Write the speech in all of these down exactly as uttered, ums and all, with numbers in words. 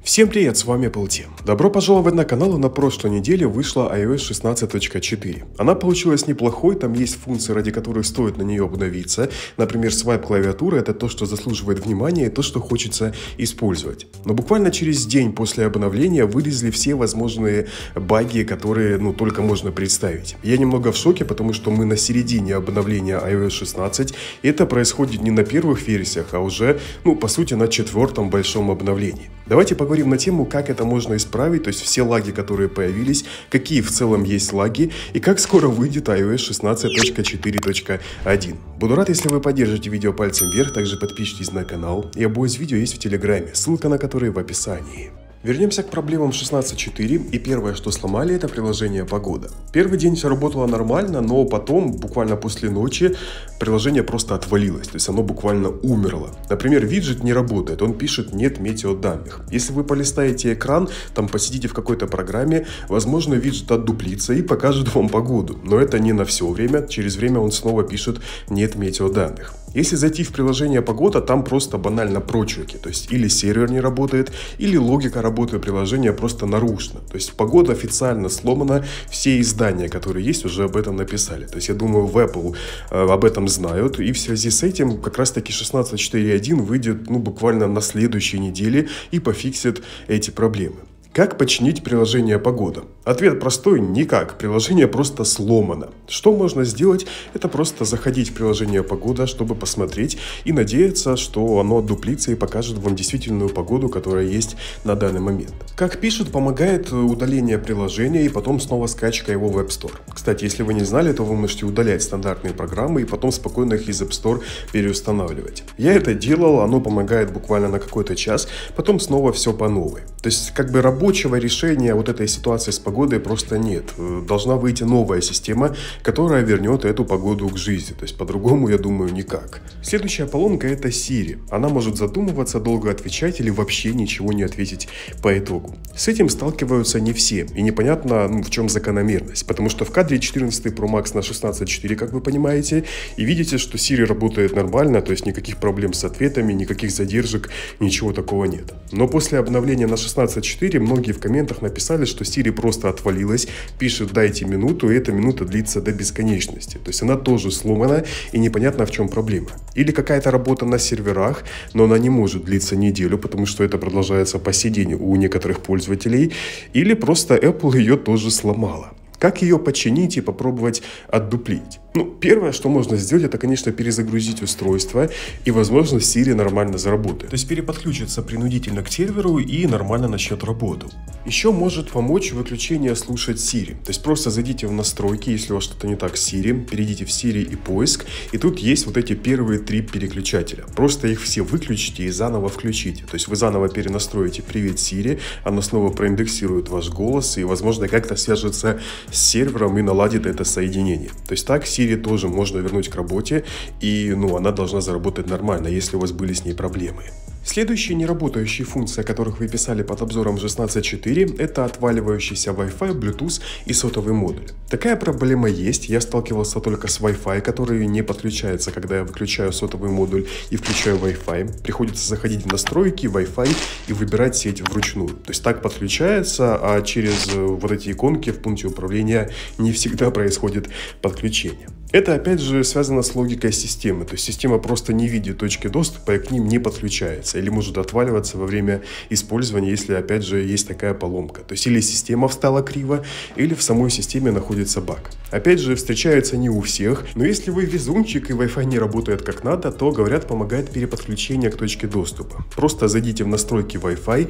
Всем привет, с вами Полтем. Добро пожаловать на канал. На прошлой неделе вышла ай о эс шестнадцать точка четыре. Она получилась неплохой, там есть функции, ради которых стоит на нее обновиться. Например, свайп клавиатуры — это то, что заслуживает внимания и то, что хочется использовать. Но буквально через день после обновления вылезли все возможные баги, которые ну только можно представить. Я немного в шоке, потому что мы на середине обновления ай о эс шестнадцать, и это происходит не на первых версиях, а уже, ну по сути, на четвертом большом обновлении. Давайте поговорим на тему, как это можно исправить, то есть все лаги, которые появились, какие в целом есть лаги и как скоро выйдет ай о эс шестнадцать точка четыре точка один. Буду рад, если вы поддержите видео пальцем вверх, также подпишитесь на канал, и обои из видео есть в Телеграме, ссылка на который в описании. Вернемся к проблемам шестнадцать точка четыре, и первое, что сломали, это приложение «Погода». Первый день все работало нормально, но потом, буквально после ночи, приложение просто отвалилось, то есть оно буквально умерло. Например, виджет не работает, он пишет «нет метеоданных». Если вы полистаете экран, там посидите в какой-то программе, возможно, виджет отдуплится и покажет вам погоду, но это не на все время, через время он снова пишет «нет метеоданных». Если зайти в приложение «Погода», там просто банально прочерки, то есть или сервер не работает, или логика работы приложения просто нарушена. То есть «Погода» официально сломана, все издания, которые есть, уже об этом написали. То есть я думаю, в Apple э, об этом знают, и в связи с этим как раз таки шестнадцать точка четыре точка один выйдет ну, буквально на следующей неделе и пофиксит эти проблемы. Как починить приложение «Погода»? Ответ простой – никак. Приложение просто сломано. Что можно сделать? Это просто заходить в приложение «Погода», чтобы посмотреть и надеяться, что оно отдуплится и покажет вам действительную погоду, которая есть на данный момент. Как пишут, помогает удаление приложения и потом снова скачка его в App Store. Кстати, если вы не знали, то вы можете удалять стандартные программы и потом спокойно их из App Store переустанавливать. Я это делал, оно помогает буквально на какой-то час, потом снова все по новой. То есть как бы работа Рабочего решения вот этой ситуации с погодой просто нет. Должна выйти новая система, которая вернет эту погоду к жизни. То есть по-другому, я думаю, никак. Следующая поломка — это Siri. Она может задумываться, долго отвечать или вообще ничего не ответить по итогу. С этим сталкиваются не все. И непонятно, ну, в чем закономерность. Потому что в кадре четырнадцать Pro Max на шестнадцать точка четыре, как вы понимаете, и видите, что Siri работает нормально, то есть никаких проблем с ответами, никаких задержек, ничего такого нет. Но после обновления на шестнадцать точка четыре многие в комментах написали, что Siri просто отвалилась, пишет «дайте минуту», и эта минута длится до бесконечности. То есть она тоже сломана, и непонятно, в чем проблема. Или какая-то работа на серверах, но она не может длиться неделю, потому что это продолжается по сей день у некоторых пользователей. Или просто Apple ее тоже сломала. Как ее починить и попробовать отдуплить? Ну, первое, что можно сделать, это, конечно, перезагрузить устройство, и, возможно, Siri нормально заработает. То есть переподключится принудительно к серверу и нормально начнет работу. Еще может помочь выключение слушать Siri. То есть просто зайдите в настройки, если у вас что-то не так с Siri, перейдите в Siri и поиск, и тут есть вот эти первые три переключателя. Просто их все выключите и заново включите. То есть вы заново перенастроите «Привет, Siri», она снова проиндексирует ваш голос и, возможно, как-то свяжется с сервером и наладит это соединение. То есть так Siri тоже можно вернуть к работе, и ну, она должна заработать нормально, если у вас были с ней проблемы. Следующие неработающие функции, о которых вы писали под обзором шестнадцать точка четыре, это отваливающийся Wi-Fi, Bluetooth и сотовый модуль. Такая проблема есть, я сталкивался только с Wi-Fi, который не подключается, когда я выключаю сотовый модуль и включаю Wi-Fi. Приходится заходить в настройки, Wi-Fi и выбирать сеть вручную. То есть так подключается, а через вот эти иконки в пункте управления не всегда происходит подключение. Это опять же связано с логикой системы, то есть система просто не видит точки доступа и к ним не подключается, или может отваливаться во время использования, если опять же есть такая поломка. То есть или система встала криво, или в самой системе находится баг. Опять же, встречается не у всех, но если вы везунчик и Wi-Fi не работает как надо, то, говорят, помогает переподключение к точке доступа. Просто зайдите в настройки Wi-Fi,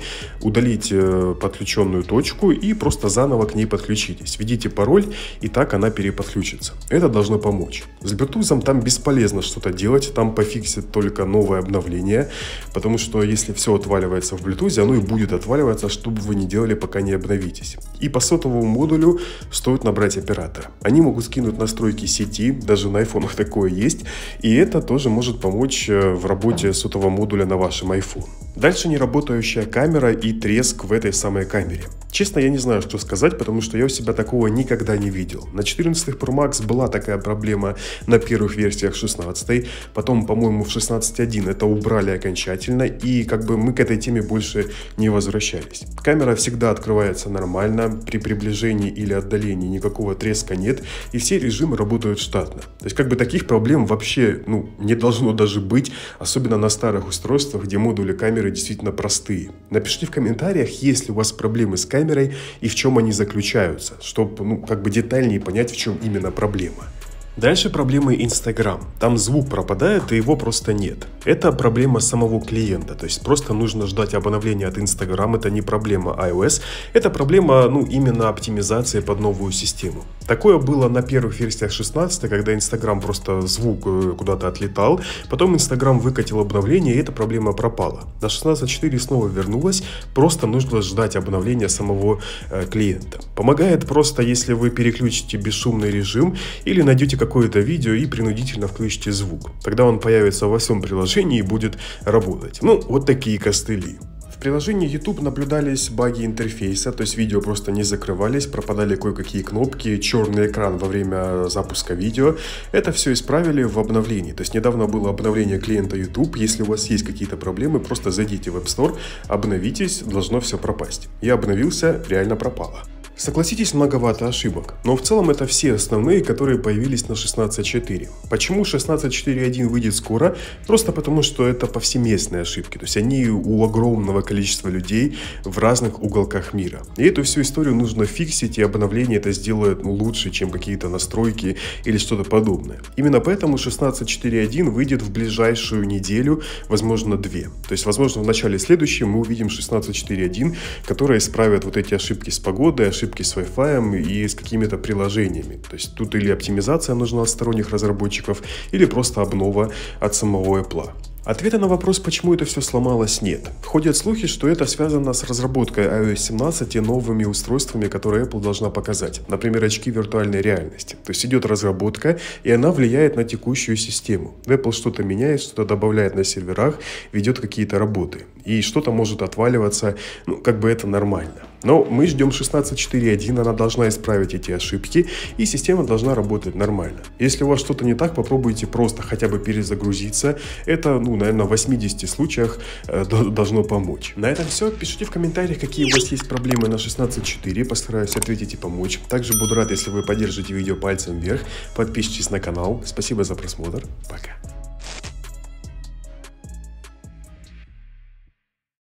удалите подключенную точку и просто заново к ней подключитесь. Введите пароль, и так она переподключится. Это должно помочь. Помочь. С Bluetooth там бесполезно что-то делать, там пофиксит только новое обновление, потому что если все отваливается в Bluetooth, оно и будет отваливаться, что бы вы ни делали, пока не обновитесь. И по сотовому модулю стоит набрать оператора. Они могут скинуть настройки сети, даже на айфонах такое есть, и это тоже может помочь в работе сотового модуля на вашем iPhone. Дальше неработающая камера и треск в этой самой камере. Честно, я не знаю, что сказать, потому что я у себя такого никогда не видел. На четырнадцатых Pro Max была такая проблема на первых версиях шестнадцатой, потом, по-моему, в шестнадцать точка один это убрали окончательно, и как бы мы к этой теме больше не возвращались. Камера всегда открывается нормально, при приближении или отдалении никакого треска нет, и все режимы работают штатно. То есть как бы таких проблем вообще ну, не должно даже быть, особенно на старых устройствах, где модули камеры действительно простые. Напишите в комментариях, есть ли у вас проблемы с камерой, и в чем они заключаются, чтобы ну, как бы детальнее понять, в чем именно проблема. Дальше проблемы Instagram. Там звук пропадает, и его просто нет. Это проблема самого клиента, то есть просто нужно ждать обновления от Instagram, это не проблема iOS, это проблема ну, именно оптимизации под новую систему. Такое было на первых версиях шестнадцатой, когда Instagram просто звук куда-то отлетал, потом Instagram выкатил обновление, и эта проблема пропала. На шестнадцать точка четыре снова вернулась, просто нужно ждать обновления самого э, клиента. Помогает просто, если вы переключите бесшумный режим или найдете какое-то видео и принудительно включите звук. Тогда он появится во всем приложении и будет работать. Ну, вот такие костыли. В приложении YouTube наблюдались баги интерфейса, то есть видео просто не закрывались, пропадали кое-какие кнопки, черный экран во время запуска видео. Это все исправили в обновлении. То есть недавно было обновление клиента YouTube. Если у вас есть какие-то проблемы, просто зайдите в App Store, обновитесь, должно все пропасть. Я обновился, реально пропало. Согласитесь, многовато ошибок, но в целом это все основные, которые появились на шестнадцать точка четыре. Почему шестнадцать точка четыре точка один выйдет скоро? Просто потому, что это повсеместные ошибки, то есть они у огромного количества людей в разных уголках мира. И эту всю историю нужно фиксить, и обновление это сделает ну, лучше, чем какие-то настройки или что-то подобное. Именно поэтому шестнадцать точка четыре точка один выйдет в ближайшую неделю, возможно две. То есть, возможно, в начале следующей мы увидим шестнадцать точка четыре точка один, которая исправит вот эти ошибки с погодой, ошибки с Wi-Fi и с какими-то приложениями. То есть тут или оптимизация нужна от сторонних разработчиков, или просто обнова от самого Apple. Ответа на вопрос, почему это все сломалось, нет. Ходят слухи, что это связано с разработкой ай о эс семнадцать и новыми устройствами, которые Apple должна показать. Например, очки виртуальной реальности. То есть идет разработка, и она влияет на текущую систему. Apple что-то меняет, что-то добавляет на серверах, ведет какие-то работы. И что-то может отваливаться, ну, как бы это нормально. Но мы ждем шестнадцать точка четыре точка один, она должна исправить эти ошибки, и система должна работать нормально. Если у вас что-то не так, попробуйте просто хотя бы перезагрузиться. Это, ну, наверное, в восьмидесяти случаях э, должно помочь. На этом все. Пишите в комментариях, какие у вас есть проблемы на шестнадцать точка четыре. Постараюсь ответить и помочь. Также буду рад, если вы поддержите видео пальцем вверх. Подпишитесь на канал. Спасибо за просмотр. Пока.